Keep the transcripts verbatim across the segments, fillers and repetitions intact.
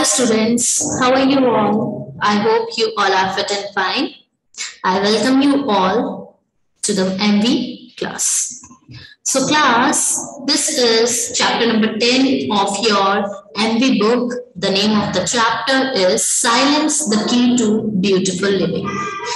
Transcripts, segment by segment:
students, how are you all? I hope you all are fit and fine. I welcome you all to the M V class. So class, this is chapter number ten of your M V book. The name of the chapter is Silence, the Key to Beautiful Living.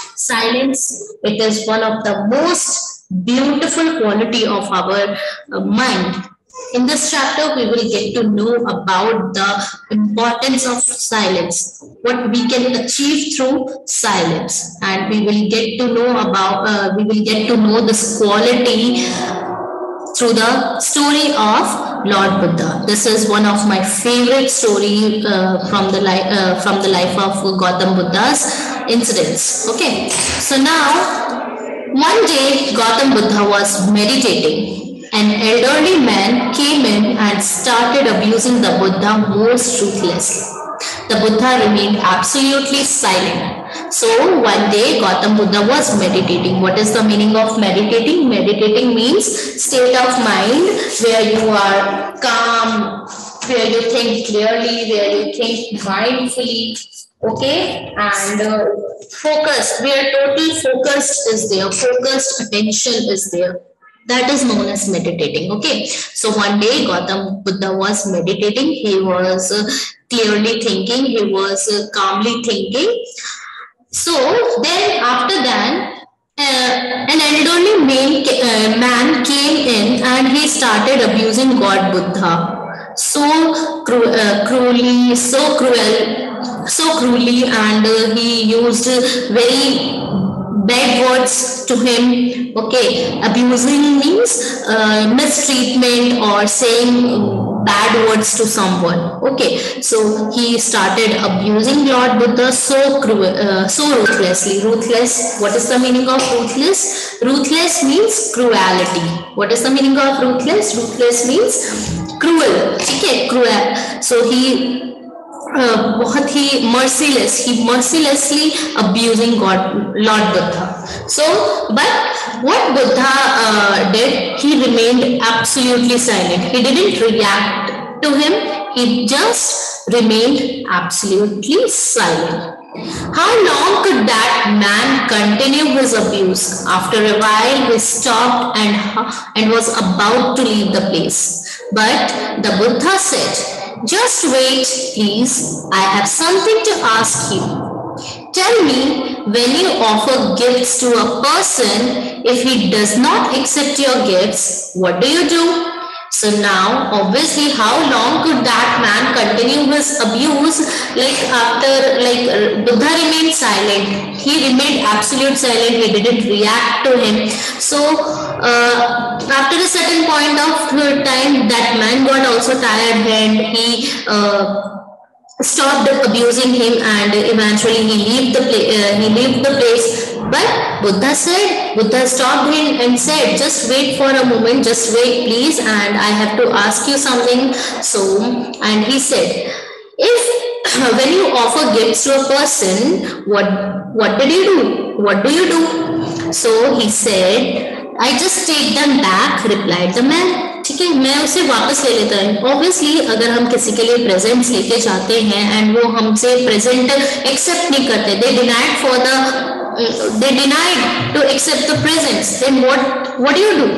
Silence, it is one of the most beautiful quality of our uh, mind. In this chapter, we will get to know about the importance of silence, what we can achieve through silence, and we will get to know about, uh, we will get to know this quality through the story of Lord Buddha. This is one of my favorite story uh, from the life uh, from the life of Gautam Buddha's incidents. Okay, so now one day Gautam Buddha was meditating. An elderly man came in and started abusing the Buddha most ruthlessly. The Buddha remained absolutely silent. So one day Gautam Buddha was meditating. What is the meaning of meditating? Meditating means state of mind where you are calm, where you think clearly, where you think mindfully, okay, and uh, focused, where total focus is there, focused attention is there. That is known as meditating. Okay, so one day Gautam Buddha was meditating. He was uh, clearly thinking. He was uh, calmly thinking. So then after that, uh, an elderly man, uh, man came in and he started abusing God Buddha so cru uh, cruelly, so cruel, so cruelly, and uh, he used very bad words to him. Okay, abusing means uh, mistreatment or saying bad words to someone. Okay, so he started abusing Lord Buddha so cruel, uh, so ruthlessly. Ruthless, what is the meaning of ruthless? Ruthless means cruelty. What is the meaning of ruthless? Ruthless means cruel. Okay, cruel. So he Uh, बहुत ही merciless, he mercilessly abusing God, Lord Buddha. So, but what Buddha uh, did, he remained absolutely silent. He didn't react to him. He just remained absolutely silent. How long could that man continue his abuse? After a while, he stopped and, and was about to leave the place. But the Buddha said, "Just wait, please. I have something to ask you. Tell me, when you offer gifts to a person, if he does not accept your gifts, what do you do?" So now, obviously, how long could that man continue his abuse? Like after, like Buddha remained silent. He remained absolute silent. He didn't react to him. So uh, after a certain point of time, that man got also tired and he uh, stopped abusing him, and eventually he left the place. Uh, he left the place. But Buddha said, Buddha stopped him and said, "Just wait for a moment, just wait please, and I have to ask you something." So, and he said, "If when you offer gifts to a person, what what did you do? What do you do?" So he said, "I just take them back," replied the man. ठीक है, मैं उसे वापस ले लेता हूँ. Obviously अगर हम किसी के लिए प्रेजेंट्स लेके जाते हैं एंड वो हमसे प्रेजेंट एक्सेप्ट नहीं करते, they denied for the they denied to accept the presents, then what what do you do?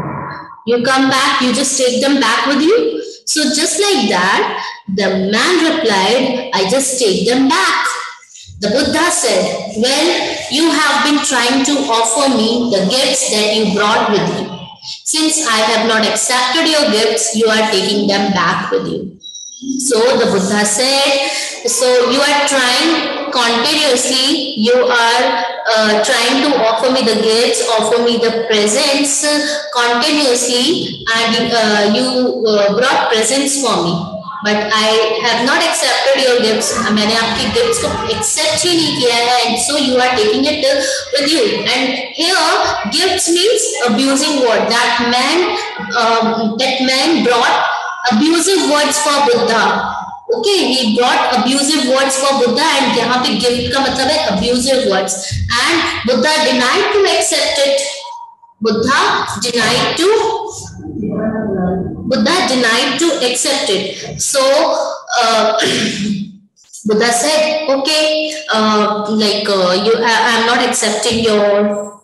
You come back, you just take them back with you. So just like that, the man replied, "I just take them back." The Buddha said, "Well, you have been trying to offer me the gifts that you brought with you. Since I have not accepted your gifts, you are taking them back with you." So the Buddha said, "So you are trying continuously, you are uh, trying to offer me the gifts, offer me the presents continuously, and uh, you uh, brought presents for me. But I have not accepted your gifts. मैंने आपकी gifts को accept ही नहीं किया है, and so you are taking it with you." And here, gifts means abusing word. That man, um, that man brought abusive words for Buddha. Okay, he brought abusive words for Buddha, and यहाँ पे gift का मतलब है abusive words. And Buddha denied to accept it. Buddha denied to Buddha denied to accept it. So uh, Buddha said, okay, uh, like uh, you, I, I'm not accepting your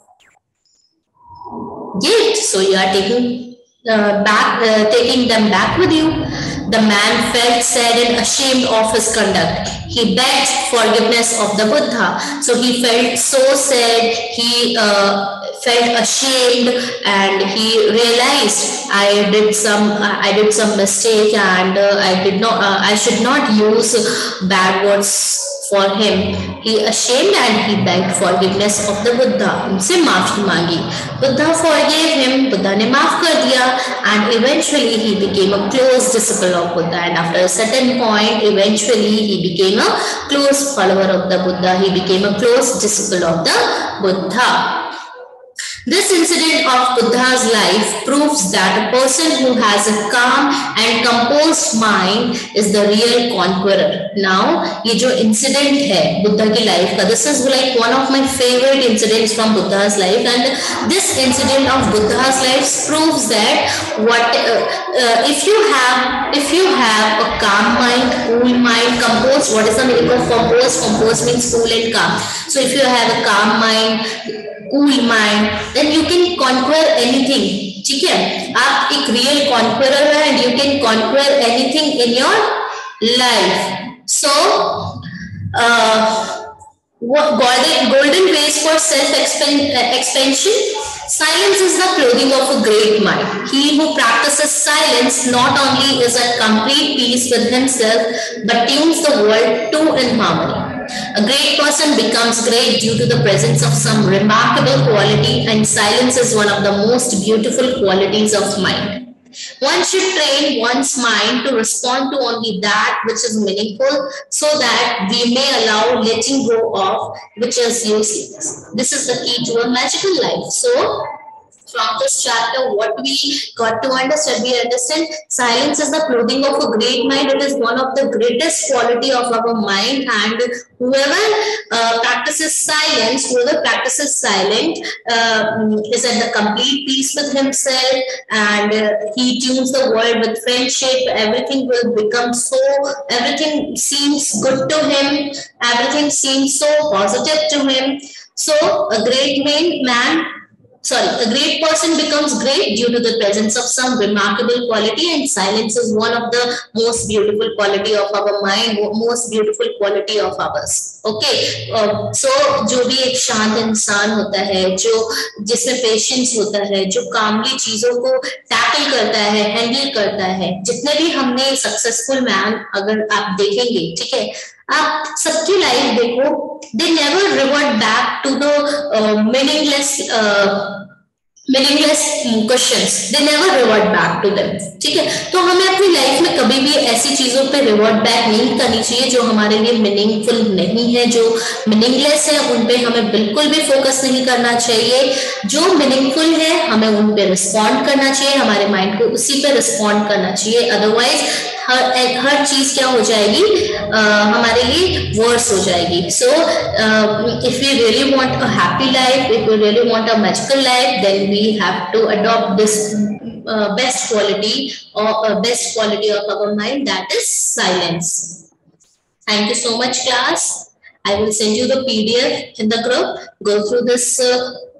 gift, so you are taking uh, back, uh, taking them back with you. The man felt sad and ashamed of his conduct. He begged forgiveness of the Buddha. So he felt so sad. He uh, felt ashamed, and he realized I did some I did some mistake, and uh, I did not uh, I should not use bad words for him. He ashamed and he begged forgiveness of the Buddha. उनसे माफी मांगी. Buddha forgave him. Buddha ने माफ कर दिया, and eventually he became a close disciple of Buddha. And after a certain point, eventually he became a close follower of the Buddha. He became a close disciple of the Buddha. This incident of Buddha's life proves that a person who has a calm and composed mind is the real conqueror. Now, ये जो incident है बुद्धा की life का, this is like one of my favorite incidents from Buddha's life, and this incident of Buddha's life proves that what uh, uh, if you have if you have a calm mind, cool mind, composed. What is the meaning of composed? Composed means cool and calm. So if you have a calm mind, cool mind, then you can conquer anything. ठीक है, आप एक real conqueror है, and you can conquer anything in your life. So uh, golden golden ways for self expansion. Silence is the clothing of a great mind. He who practices silence not only is at complete peace with himself, but tunes the world too in harmony. A great person becomes great due to the presence of some remarkable quality, and silence is one of the most beautiful qualities of mind. One should train one's mind to respond to only that which is meaningful, so that we may allow letting go of which is useless. This is the key to a magical life. So, from this chapter, what we got to understand, we understand silence is the clothing of a great mind. It is one of the greatest quality of our mind, and whoever uh, practices silence, whoever practices silent uh, is at the complete peace with himself, and uh, he tunes the world with friendship. Everything will become so, everything seems good to him, everything seems so positive to him. So a great man, man Sorry, a great person becomes great due to the presence of some remarkable quality, and silence is one of the most beautiful quality of our mind, most beautiful quality of ours. Okay, uh, so जो भी एक शांत इंसान होता है, जो जिसमें patience होता है, जो कामली चीजों को टैकल करता है, हैंडल करता है, जितने भी हमने सक्सेसफुल मैन अगर आप देखेंगे, ठीक है, आप सबकी लाइफ देखो, they never revert back to the uh, meaningless uh, meaningless questions. They never revert back to them. ठीक है, तो हमें अपनी लाइफ में कभी भी ऐसी चीजों पे रिवर्ट बैक नहीं करनी चाहिए जो हमारे लिए मीनिंगफुल नहीं है, जो मीनिंगलेस है, उन पे हमें बिल्कुल भी फोकस नहीं करना चाहिए. जो मीनिंगफुल है हमें उन पे रिस्पॉन्ड करना चाहिए, हमारे माइंड को उसी पे रिस्पॉन्ड करना चाहिए. अदरवाइज हर हर चीज क्या हो जाएगी, uh, हमारे लिए वर्स हो जाएगी. So if we really want a happy life, if we really want a magical life, then we have to adopt this Uh, best quality or uh, best quality of our mind, that is silence. Thank you so much, class. I will send you the P D F in the group. Go through this uh,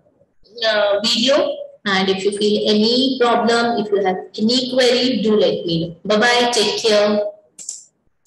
uh, video, and if you feel any problem, if you have any query, do let me know. Bye bye, take care.